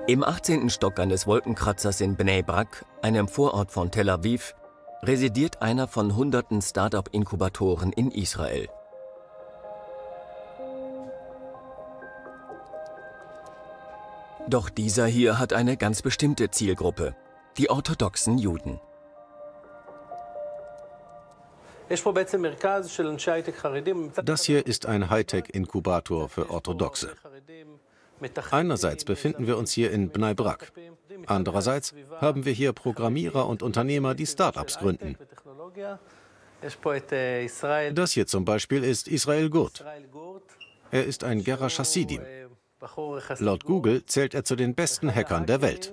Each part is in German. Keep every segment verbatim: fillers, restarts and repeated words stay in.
Im achtzehnten Stock eines Wolkenkratzers in Bnei Brak, einem Vorort von Tel Aviv, residiert einer von hunderten Start-up-Inkubatoren in Israel. Doch dieser hier hat eine ganz bestimmte Zielgruppe: die orthodoxen Juden. Das hier ist ein Hightech-Inkubator für Orthodoxe. Einerseits befinden wir uns hier in Bnei Brak. Andererseits haben wir hier Programmierer und Unternehmer, die Start-ups gründen. Das hier zum Beispiel ist Israel Gurt. Er ist ein Gerash Hasidim. Laut Google zählt er zu den besten Hackern der Welt.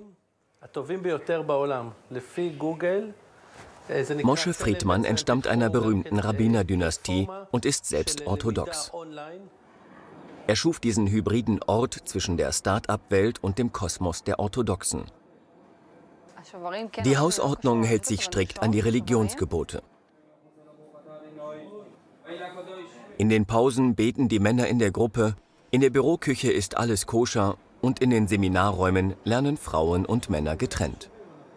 Moshe Friedman entstammt einer berühmten Rabbinerdynastie und ist selbst orthodox. Er schuf diesen hybriden Ort zwischen der Start-up-Welt und dem Kosmos der Orthodoxen. Die Hausordnung hält sich strikt an die Religionsgebote. In den Pausen beten die Männer in der Gruppe, in der Büroküche ist alles koscher und in den Seminarräumen lernen Frauen und Männer getrennt.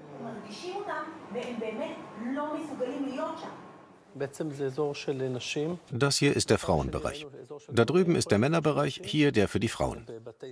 Das hier ist der Frauenbereich. Da drüben ist der Männerbereich, hier der für die Frauen.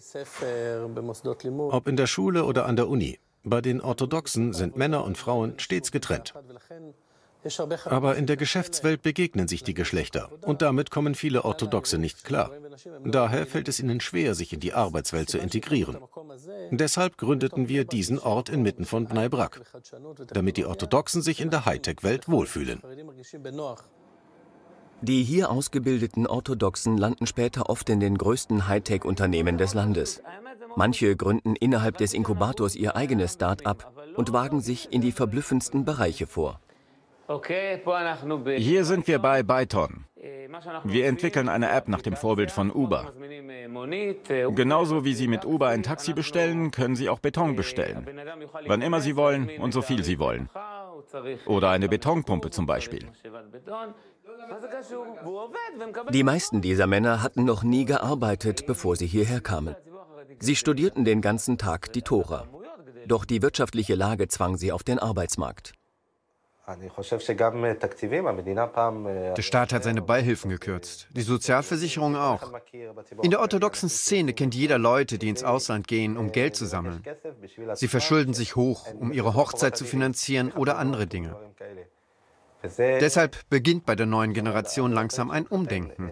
Ob in der Schule oder an der Uni, bei den Orthodoxen sind Männer und Frauen stets getrennt. Aber in der Geschäftswelt begegnen sich die Geschlechter und damit kommen viele Orthodoxe nicht klar. Daher fällt es ihnen schwer, sich in die Arbeitswelt zu integrieren. Deshalb gründeten wir diesen Ort inmitten von Bnei Brak, damit die Orthodoxen sich in der Hightech-Welt wohlfühlen. Die hier ausgebildeten Orthodoxen landen später oft in den größten Hightech-Unternehmen des Landes. Manche gründen innerhalb des Inkubators ihr eigenes Start-up und wagen sich in die verblüffendsten Bereiche vor. Hier sind wir bei Byton. Wir entwickeln eine App nach dem Vorbild von Uber. Genauso wie Sie mit Uber ein Taxi bestellen, können Sie auch Beton bestellen. Wann immer Sie wollen und so viel Sie wollen. Oder eine Betonpumpe zum Beispiel. Die meisten dieser Männer hatten noch nie gearbeitet, bevor sie hierher kamen. Sie studierten den ganzen Tag die Tora. Doch die wirtschaftliche Lage zwang sie auf den Arbeitsmarkt. Der Staat hat seine Beihilfen gekürzt, die Sozialversicherung auch. In der orthodoxen Szene kennt jeder Leute, die ins Ausland gehen, um Geld zu sammeln. Sie verschulden sich hoch, um ihre Hochzeit zu finanzieren oder andere Dinge. Deshalb beginnt bei der neuen Generation langsam ein Umdenken.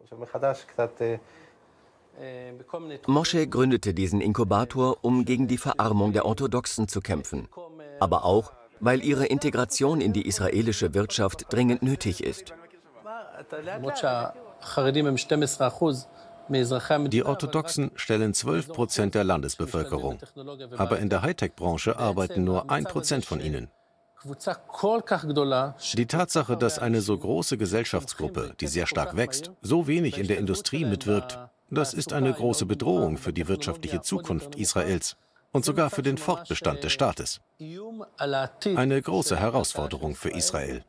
Moshe gründete diesen Inkubator, um gegen die Verarmung der Orthodoxen zu kämpfen, aber auch, weil ihre Integration in die israelische Wirtschaft dringend nötig ist. Die Orthodoxen stellen zwölf Prozent der Landesbevölkerung, aber in der Hightech-Branche arbeiten nur ein Prozent von ihnen. Die Tatsache, dass eine so große Gesellschaftsgruppe, die sehr stark wächst, so wenig in der Industrie mitwirkt, das ist eine große Bedrohung für die wirtschaftliche Zukunft Israels und sogar für den Fortbestand des Staates. Eine große Herausforderung für Israel.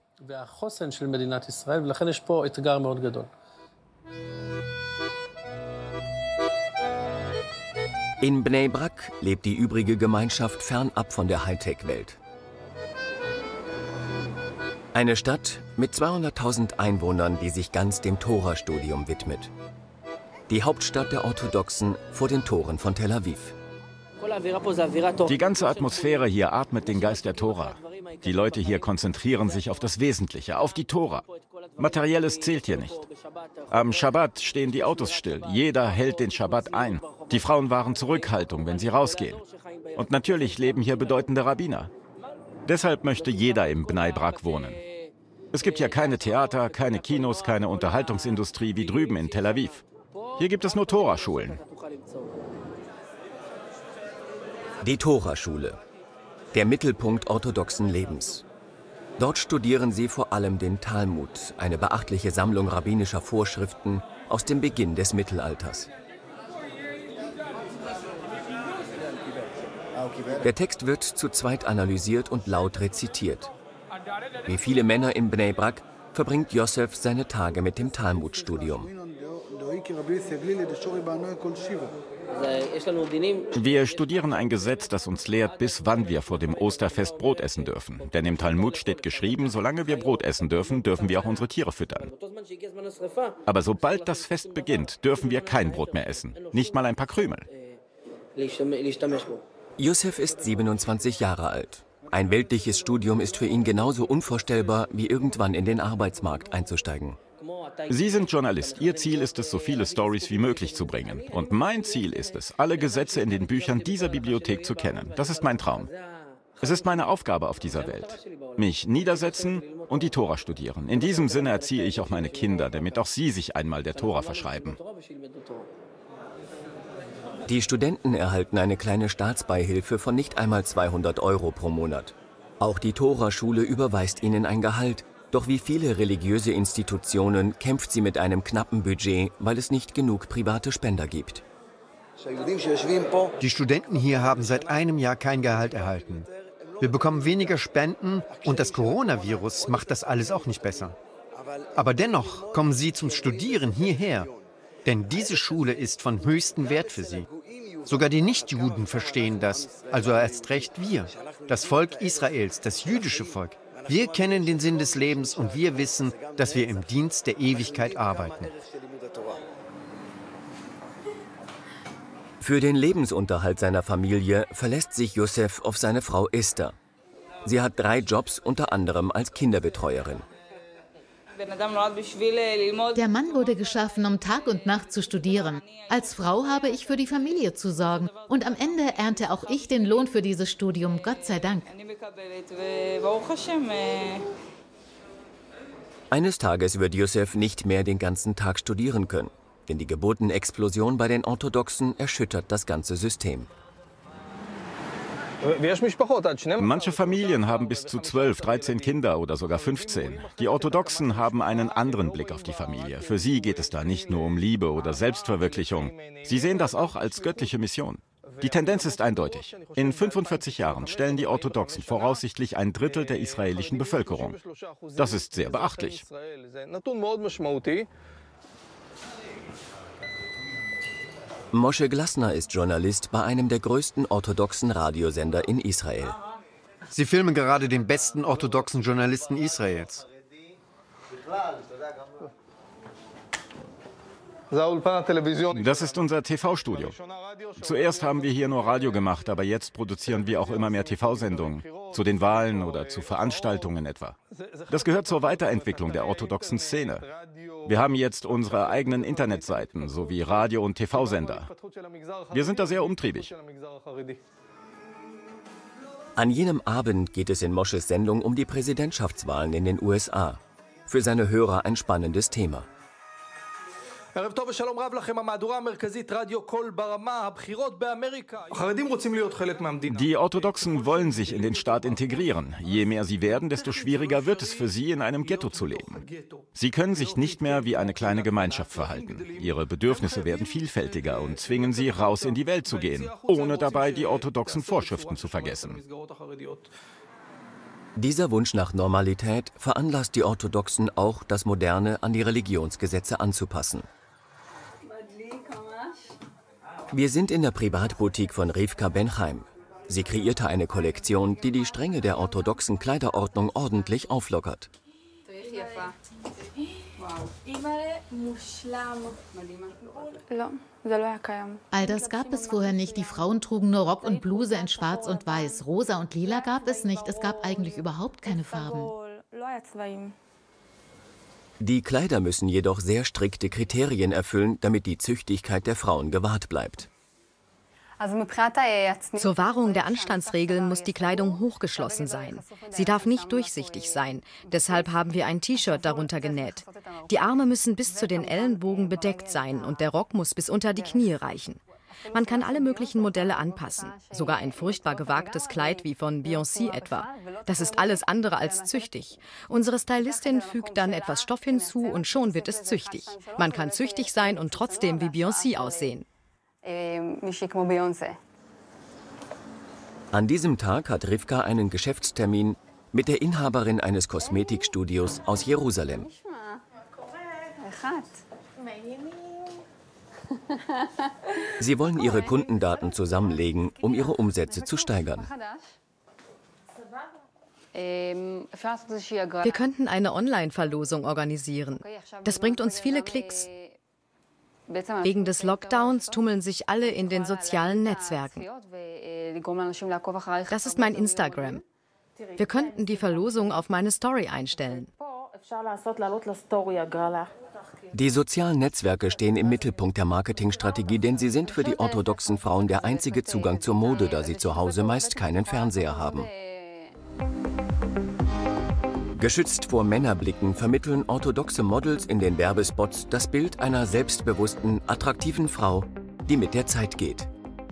In Bnei Brak lebt die übrige Gemeinschaft fernab von der Hightech-Welt. Eine Stadt mit zweihunderttausend Einwohnern, die sich ganz dem Tora-Studium widmet. Die Hauptstadt der Orthodoxen vor den Toren von Tel Aviv. Die ganze Atmosphäre hier atmet den Geist der Tora. Die Leute hier konzentrieren sich auf das Wesentliche, auf die Tora. Materielles zählt hier nicht. Am Schabbat stehen die Autos still. Jeder hält den Schabbat ein. Die Frauen wahren Zurückhaltung, wenn sie rausgehen. Und natürlich leben hier bedeutende Rabbiner. Deshalb möchte jeder im Bnei Brak wohnen. Es gibt ja keine Theater, keine Kinos, keine Unterhaltungsindustrie wie drüben in Tel Aviv. Hier gibt es nur Tora-Schulen. Die Tora-Schule, der Mittelpunkt orthodoxen Lebens. Dort studieren sie vor allem den Talmud, eine beachtliche Sammlung rabbinischer Vorschriften aus dem Beginn des Mittelalters. Der Text wird zu zweit analysiert und laut rezitiert. Wie viele Männer in Bnei Brak verbringt Yosef seine Tage mit dem Talmudstudium. Wir studieren ein Gesetz, das uns lehrt, bis wann wir vor dem Osterfest Brot essen dürfen. Denn im Talmud steht geschrieben, solange wir Brot essen dürfen, dürfen wir auch unsere Tiere füttern. Aber sobald das Fest beginnt, dürfen wir kein Brot mehr essen. Nicht mal ein paar Krümel. Youssef ist siebenundzwanzig Jahre alt. Ein weltliches Studium ist für ihn genauso unvorstellbar, wie irgendwann in den Arbeitsmarkt einzusteigen. Sie sind Journalist. Ihr Ziel ist es, so viele Stories wie möglich zu bringen. Und mein Ziel ist es, alle Gesetze in den Büchern dieser Bibliothek zu kennen. Das ist mein Traum. Es ist meine Aufgabe auf dieser Welt. Mich niedersetzen und die Tora studieren. In diesem Sinne erziehe ich auch meine Kinder, damit auch sie sich einmal der Tora verschreiben. Die Studenten erhalten eine kleine Staatsbeihilfe von nicht einmal zweihundert Euro pro Monat. Auch die Tora-Schule überweist ihnen ein Gehalt. Doch wie viele religiöse Institutionen kämpft sie mit einem knappen Budget, weil es nicht genug private Spender gibt. Die Studenten hier haben seit einem Jahr kein Gehalt erhalten. Wir bekommen weniger Spenden und das Coronavirus macht das alles auch nicht besser. Aber dennoch kommen sie zum Studieren hierher. Denn diese Schule ist von höchstem Wert für sie. Sogar die Nichtjuden verstehen das, also erst recht wir, das Volk Israels, das jüdische Volk. Wir kennen den Sinn des Lebens und wir wissen, dass wir im Dienst der Ewigkeit arbeiten. Für den Lebensunterhalt seiner Familie verlässt sich Youssef auf seine Frau Esther. Sie hat drei Jobs, unter anderem als Kinderbetreuerin. Der Mann wurde geschaffen, um Tag und Nacht zu studieren. Als Frau habe ich für die Familie zu sorgen. Und am Ende ernte auch ich den Lohn für dieses Studium, Gott sei Dank. Eines Tages wird Youssef nicht mehr den ganzen Tag studieren können. Denn die Geburtenexplosion bei den Orthodoxen erschüttert das ganze System. Manche Familien haben bis zu zwölf, dreizehn Kinder oder sogar fünfzehn. Die Orthodoxen haben einen anderen Blick auf die Familie. Für sie geht es da nicht nur um Liebe oder Selbstverwirklichung. Sie sehen das auch als göttliche Mission. Die Tendenz ist eindeutig. In fünfundvierzig Jahren stellen die Orthodoxen voraussichtlich ein Drittel der israelischen Bevölkerung. Das ist sehr beachtlich. Moshe Glasner ist Journalist bei einem der größten orthodoxen Radiosender in Israel. Sie filmen gerade den besten orthodoxen Journalisten Israels. Das ist unser T V-Studio. Zuerst haben wir hier nur Radio gemacht, aber jetzt produzieren wir auch immer mehr T V-Sendungen. Zu den Wahlen oder zu Veranstaltungen etwa. Das gehört zur Weiterentwicklung der orthodoxen Szene. Wir haben jetzt unsere eigenen Internetseiten sowie Radio- und T V-Sender. Wir sind da sehr umtriebig. An jenem Abend geht es in Moshes Sendung um die Präsidentschaftswahlen in den U S A. Für seine Hörer ein spannendes Thema. Die Orthodoxen wollen sich in den Staat integrieren. Je mehr sie werden, desto schwieriger wird es für sie, in einem Ghetto zu leben. Sie können sich nicht mehr wie eine kleine Gemeinschaft verhalten. Ihre Bedürfnisse werden vielfältiger und zwingen sie, raus in die Welt zu gehen, ohne dabei die orthodoxen Vorschriften zu vergessen. Dieser Wunsch nach Normalität veranlasst die Orthodoxen auch, das Moderne an die Religionsgesetze anzupassen. Wir sind in der Privatboutique von Rivka Ben-Chaim. Sie kreierte eine Kollektion, die die Strenge der orthodoxen Kleiderordnung ordentlich auflockert. All das gab es vorher nicht. Die Frauen trugen nur Rock und Bluse in Schwarz und Weiß. Rosa und Lila gab es nicht. Es gab eigentlich überhaupt keine Farben. Die Kleider müssen jedoch sehr strikte Kriterien erfüllen, damit die Züchtigkeit der Frauen gewahrt bleibt. Zur Wahrung der Anstandsregeln muss die Kleidung hochgeschlossen sein. Sie darf nicht durchsichtig sein. Deshalb haben wir ein T-Shirt darunter genäht. Die Arme müssen bis zu den Ellenbogen bedeckt sein und der Rock muss bis unter die Knie reichen. Man kann alle möglichen Modelle anpassen. Sogar ein furchtbar gewagtes Kleid wie von Beyoncé etwa. Das ist alles andere als züchtig. Unsere Stylistin fügt dann etwas Stoff hinzu und schon wird es züchtig. Man kann züchtig sein und trotzdem wie Beyoncé aussehen. An diesem Tag hat Rivka einen Geschäftstermin mit der Inhaberin eines Kosmetikstudios aus Jerusalem. Sie wollen ihre Kundendaten zusammenlegen, um ihre Umsätze zu steigern. Wir könnten eine Online-Verlosung organisieren. Das bringt uns viele Klicks. Wegen des Lockdowns tummeln sich alle in den sozialen Netzwerken. Das ist mein Instagram. Wir könnten die Verlosung auf meine Story einstellen. Die sozialen Netzwerke stehen im Mittelpunkt der Marketingstrategie, denn sie sind für die orthodoxen Frauen der einzige Zugang zur Mode, da sie zu Hause meist keinen Fernseher haben. Geschützt vor Männerblicken vermitteln orthodoxe Models in den Werbespots das Bild einer selbstbewussten, attraktiven Frau, die mit der Zeit geht.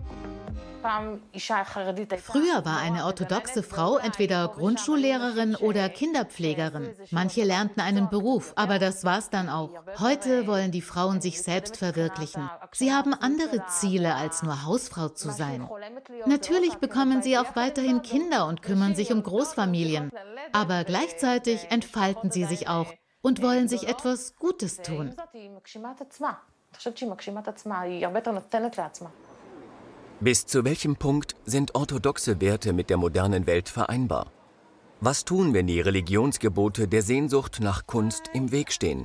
Früher war eine orthodoxe Frau entweder Grundschullehrerin oder Kinderpflegerin. Manche lernten einen Beruf, aber das war's dann auch. Heute wollen die Frauen sich selbst verwirklichen. Sie haben andere Ziele, als nur Hausfrau zu sein. Natürlich bekommen sie auch weiterhin Kinder und kümmern sich um Großfamilien. Aber gleichzeitig entfalten sie sich auch und wollen sich etwas Gutes tun. Bis zu welchem Punkt sind orthodoxe Werte mit der modernen Welt vereinbar? Was tun, wenn die Religionsgebote der Sehnsucht nach Kunst im Weg stehen?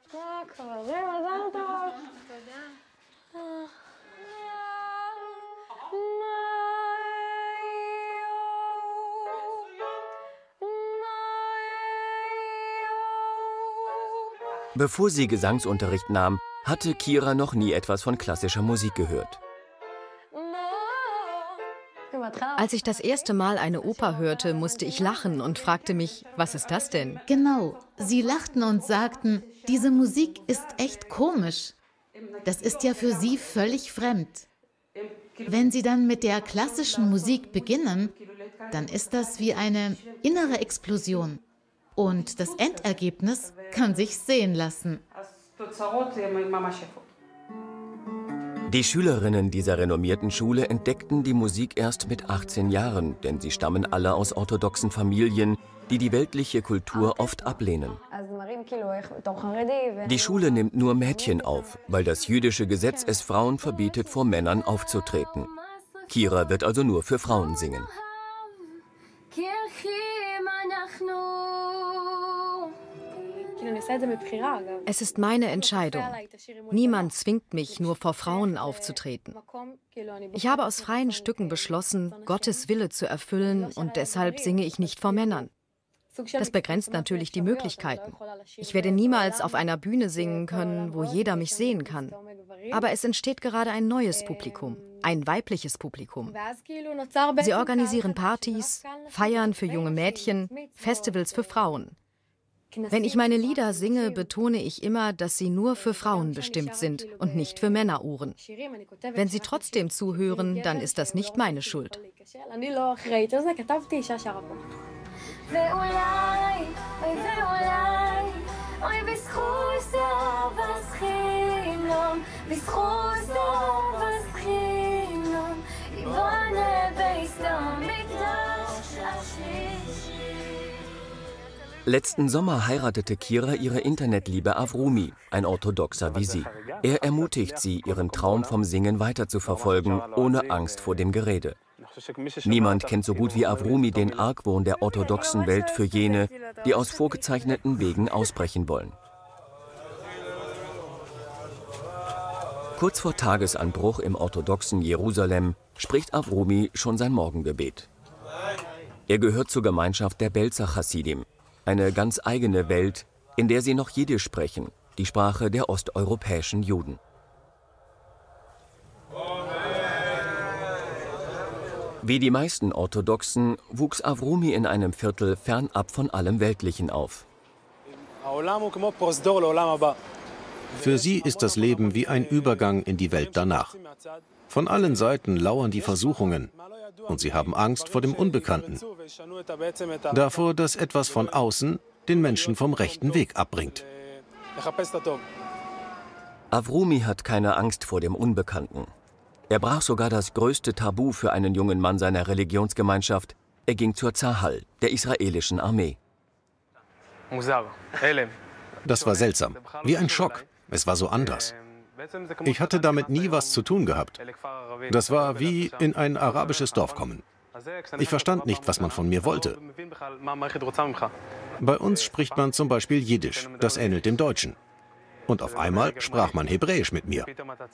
Bevor sie Gesangsunterricht nahm, hatte Kira noch nie etwas von klassischer Musik gehört. Als ich das erste Mal eine Oper hörte, musste ich lachen und fragte mich, was ist das denn? Genau, sie lachten und sagten, diese Musik ist echt komisch. Das ist ja für sie völlig fremd. Wenn sie dann mit der klassischen Musik beginnen, dann ist das wie eine innere Explosion. Und das Endergebnis kann sich sehen lassen. Die Schülerinnen dieser renommierten Schule entdeckten die Musik erst mit achtzehn Jahren, denn sie stammen alle aus orthodoxen Familien, die die weltliche Kultur oft ablehnen. Die Schule nimmt nur Mädchen auf, weil das jüdische Gesetz es Frauen verbietet, vor Männern aufzutreten. Kira wird also nur für Frauen singen. Es ist meine Entscheidung. Niemand zwingt mich, nur vor Frauen aufzutreten. Ich habe aus freien Stücken beschlossen, Gottes Wille zu erfüllen, und deshalb singe ich nicht vor Männern. Das begrenzt natürlich die Möglichkeiten. Ich werde niemals auf einer Bühne singen können, wo jeder mich sehen kann. Aber es entsteht gerade ein neues Publikum, ein weibliches Publikum. Sie organisieren Partys, Feiern für junge Mädchen, Festivals für Frauen. Wenn ich meine Lieder singe, betone ich immer, dass sie nur für Frauen bestimmt sind und nicht für Männerohren. Wenn sie trotzdem zuhören, dann ist das nicht meine Schuld. Letzten Sommer heiratete Kira ihre Internetliebe Avrumi, ein Orthodoxer wie sie. Er ermutigt sie, ihren Traum vom Singen weiterzuverfolgen, ohne Angst vor dem Gerede. Niemand kennt so gut wie Avrumi den Argwohn der orthodoxen Welt für jene, die aus vorgezeichneten Wegen ausbrechen wollen. Kurz vor Tagesanbruch im orthodoxen Jerusalem spricht Avrumi schon sein Morgengebet. Er gehört zur Gemeinschaft der Belzer Hasidim, eine ganz eigene Welt, in der sie noch Jiddisch sprechen, die Sprache der osteuropäischen Juden. Wie die meisten Orthodoxen wuchs Avrumi in einem Viertel fernab von allem Weltlichen auf. Für sie ist das Leben wie ein Übergang in die Welt danach. Von allen Seiten lauern die Versuchungen und sie haben Angst vor dem Unbekannten. Davor, dass etwas von außen den Menschen vom rechten Weg abbringt. Avrumi hat keine Angst vor dem Unbekannten. Er brach sogar das größte Tabu für einen jungen Mann seiner Religionsgemeinschaft. Er ging zur Zahal, der israelischen Armee. Das war seltsam, wie ein Schock. Es war so anders. Ich hatte damit nie was zu tun gehabt. Das war wie in ein arabisches Dorf kommen. Ich verstand nicht, was man von mir wollte. Bei uns spricht man zum Beispiel Jiddisch, das ähnelt dem Deutschen. Und auf einmal sprach man Hebräisch mit mir.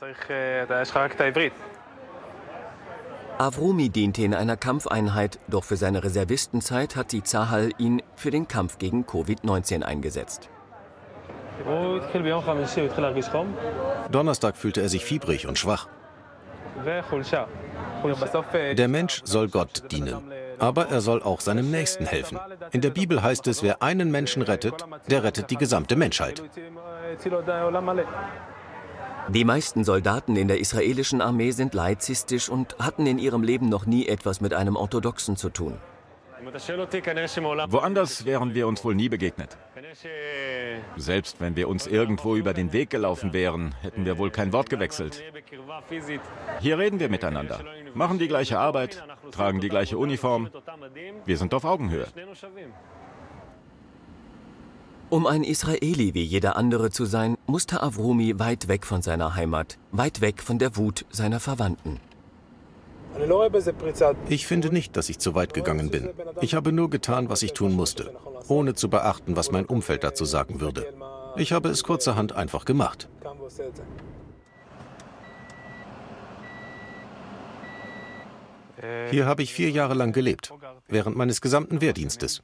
Avrumi diente in einer Kampfeinheit, doch für seine Reservistenzeit hat die Zahal ihn für den Kampf gegen Covid neunzehn eingesetzt. Donnerstag fühlte er sich fiebrig und schwach. Der Mensch soll Gott dienen, aber er soll auch seinem Nächsten helfen. In der Bibel heißt es, wer einen Menschen rettet, der rettet die gesamte Menschheit. Die meisten Soldaten in der israelischen Armee sind laizistisch und hatten in ihrem Leben noch nie etwas mit einem Orthodoxen zu tun. Woanders wären wir uns wohl nie begegnet. Selbst wenn wir uns irgendwo über den Weg gelaufen wären, hätten wir wohl kein Wort gewechselt. Hier reden wir miteinander, machen die gleiche Arbeit, tragen die gleiche Uniform. Wir sind auf Augenhöhe. Um ein Israeli wie jeder andere zu sein, musste Avrumi weit weg von seiner Heimat, weit weg von der Wut seiner Verwandten. Ich finde nicht, dass ich zu weit gegangen bin. Ich habe nur getan, was ich tun musste, ohne zu beachten, was mein Umfeld dazu sagen würde. Ich habe es kurzerhand einfach gemacht. Hier habe ich vier Jahre lang gelebt, während meines gesamten Wehrdienstes.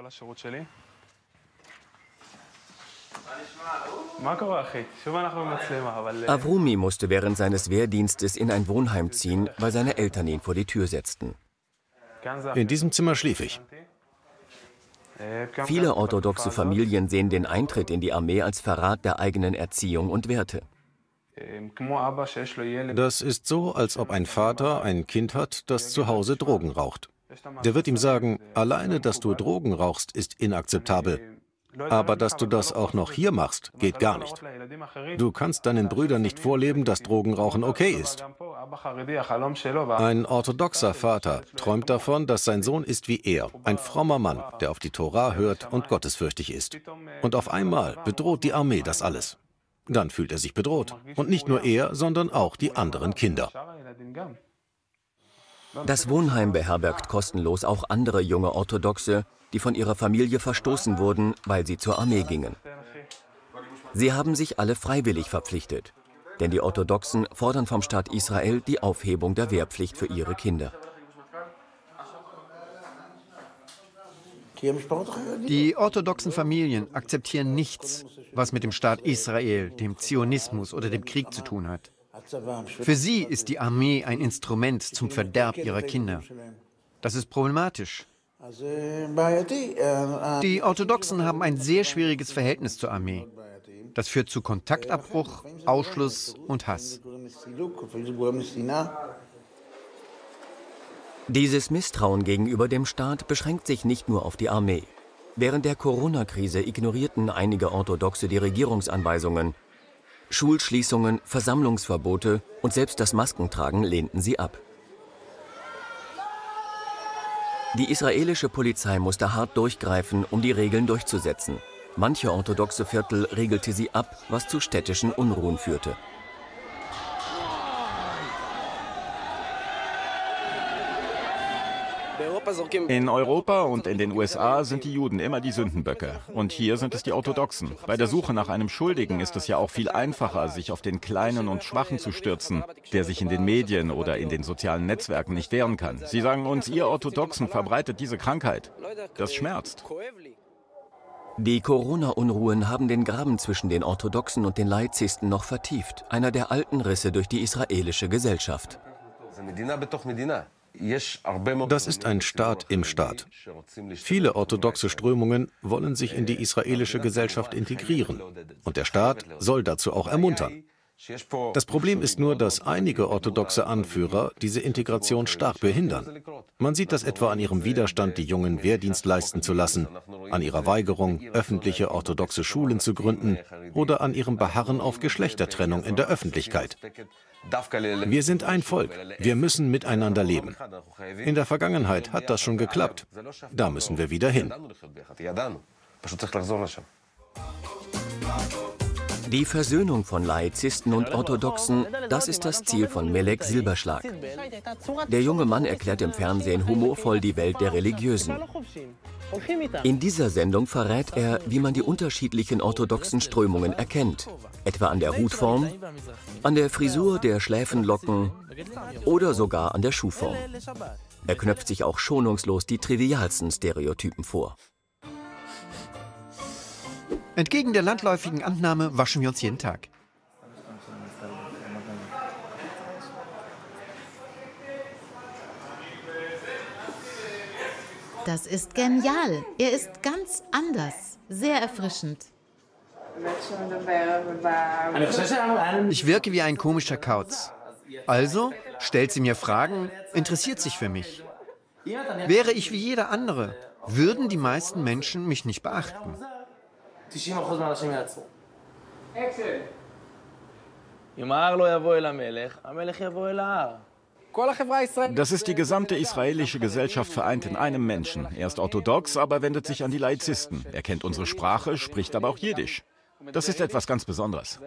Avrumi musste während seines Wehrdienstes in ein Wohnheim ziehen, weil seine Eltern ihn vor die Tür setzten. In diesem Zimmer schlief ich. Viele orthodoxe Familien sehen den Eintritt in die Armee als Verrat der eigenen Erziehung und Werte. Das ist so, als ob ein Vater ein Kind hat, das zu Hause Drogen raucht. Der wird ihm sagen, alleine, dass du Drogen rauchst, ist inakzeptabel. Aber dass du das auch noch hier machst, geht gar nicht. Du kannst deinen Brüdern nicht vorleben, dass Drogenrauchen okay ist. Ein orthodoxer Vater träumt davon, dass sein Sohn ist wie er, ein frommer Mann, der auf die Tora hört und gottesfürchtig ist. Und auf einmal bedroht die Armee das alles. Dann fühlt er sich bedroht. Und nicht nur er, sondern auch die anderen Kinder. Das Wohnheim beherbergt kostenlos auch andere junge Orthodoxe, die von ihrer Familie verstoßen wurden, weil sie zur Armee gingen. Sie haben sich alle freiwillig verpflichtet, denn die Orthodoxen fordern vom Staat Israel die Aufhebung der Wehrpflicht für ihre Kinder. Die orthodoxen Familien akzeptieren nichts, was mit dem Staat Israel, dem Zionismus oder dem Krieg zu tun hat. Für sie ist die Armee ein Instrument zum Verderb ihrer Kinder. Das ist problematisch. Die Orthodoxen haben ein sehr schwieriges Verhältnis zur Armee. Das führt zu Kontaktabbruch, Ausschluss und Hass. Dieses Misstrauen gegenüber dem Staat beschränkt sich nicht nur auf die Armee. Während der Corona-Krise ignorierten einige Orthodoxe die Regierungsanweisungen. Schulschließungen, Versammlungsverbote und selbst das Maskentragen lehnten sie ab. Die israelische Polizei musste hart durchgreifen, um die Regeln durchzusetzen. Manche orthodoxe Viertel regelte sie ab, was zu städtischen Unruhen führte. In Europa und in den U S A sind die Juden immer die Sündenböcke. Und hier sind es die Orthodoxen. Bei der Suche nach einem Schuldigen ist es ja auch viel einfacher, sich auf den Kleinen und Schwachen zu stürzen, der sich in den Medien oder in den sozialen Netzwerken nicht wehren kann. Sie sagen uns, ihr Orthodoxen verbreitet diese Krankheit. Das schmerzt. Die Corona-Unruhen haben den Graben zwischen den Orthodoxen und den Laizisten noch vertieft, einer der alten Risse durch die israelische Gesellschaft. Das ist ein Staat im Staat. Viele orthodoxe Strömungen wollen sich in die israelische Gesellschaft integrieren. Und der Staat soll dazu auch ermuntern. Das Problem ist nur, dass einige orthodoxe Anführer diese Integration stark behindern. Man sieht das etwa an ihrem Widerstand, die Jungen Wehrdienst leisten zu lassen, an ihrer Weigerung, öffentliche orthodoxe Schulen zu gründen oder an ihrem Beharren auf Geschlechtertrennung in der Öffentlichkeit. Wir sind ein Volk. Wir müssen miteinander leben. In der Vergangenheit hat das schon geklappt. Da müssen wir wieder hin. Die Versöhnung von Laizisten und Orthodoxen, das ist das Ziel von Melek Silberschlag. Der junge Mann erklärt im Fernsehen humorvoll die Welt der Religiösen. In dieser Sendung verrät er, wie man die unterschiedlichen orthodoxen Strömungen erkennt, etwa an der Hutform, an der Frisur der Schläfenlocken oder sogar an der Schuhform. Er knöpft sich auch schonungslos die trivialsten Stereotypen vor. Entgegen der landläufigen Annahme waschen wir uns jeden Tag. Das ist genial. Er ist ganz anders. Sehr erfrischend. Ich wirke wie ein komischer Kauz. Also stellt sie mir Fragen, interessiert sich für mich. Wäre ich wie jeder andere, würden die meisten Menschen mich nicht beachten. Das ist die gesamte israelische Gesellschaft vereint in einem Menschen. Er ist orthodox, aber wendet sich an die Laizisten. Er kennt unsere Sprache, spricht aber auch Jiddisch. Das ist etwas ganz Besonderes.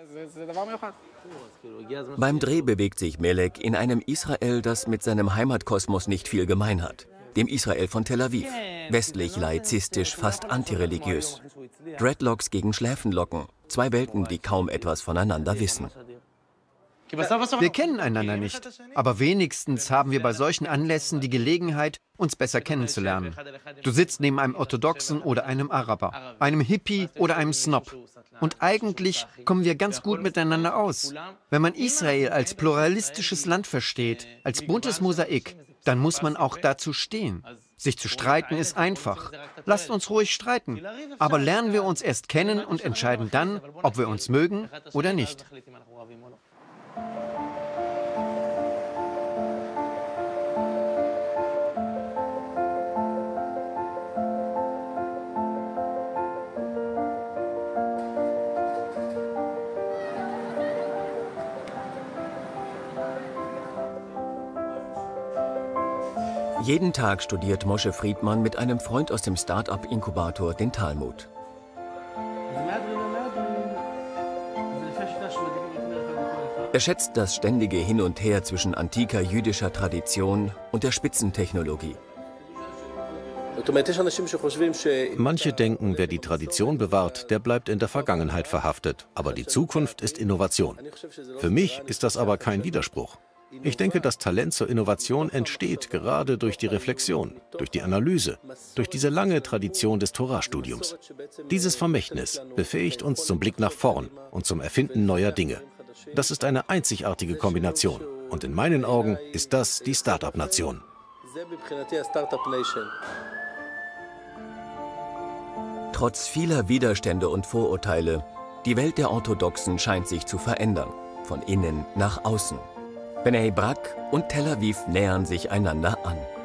Beim Dreh bewegt sich Melek in einem Israel, das mit seinem Heimatkosmos nicht viel gemein hat. Dem Israel von Tel Aviv. Westlich laizistisch, fast antireligiös. Dreadlocks gegen Schläfenlocken. Zwei Welten, die kaum etwas voneinander wissen. Wir kennen einander nicht, aber wenigstens haben wir bei solchen Anlässen die Gelegenheit, uns besser kennenzulernen. Du sitzt neben einem Orthodoxen oder einem Araber, einem Hippie oder einem Snob. Und eigentlich kommen wir ganz gut miteinander aus. Wenn man Israel als pluralistisches Land versteht, als buntes Mosaik, dann muss man auch dazu stehen. Sich zu streiten ist einfach. Lasst uns ruhig streiten. Aber lernen wir uns erst kennen und entscheiden dann, ob wir uns mögen oder nicht. Jeden Tag studiert Moshe Friedman mit einem Freund aus dem Start-up-Inkubator den Talmud. Er schätzt das ständige Hin und Her zwischen antiker jüdischer Tradition und der Spitzentechnologie. Manche denken, wer die Tradition bewahrt, der bleibt in der Vergangenheit verhaftet. Aber die Zukunft ist Innovation. Für mich ist das aber kein Widerspruch. Ich denke, das Talent zur Innovation entsteht gerade durch die Reflexion, durch die Analyse, durch diese lange Tradition des Torastudiums. Dieses Vermächtnis befähigt uns zum Blick nach vorn und zum Erfinden neuer Dinge. Das ist eine einzigartige Kombination. Und in meinen Augen ist das die Start-up-Nation. Trotz vieler Widerstände und Vorurteile, die Welt der Orthodoxen scheint sich zu verändern, von innen nach außen. Bnei Brak und Tel Aviv nähern sich einander an.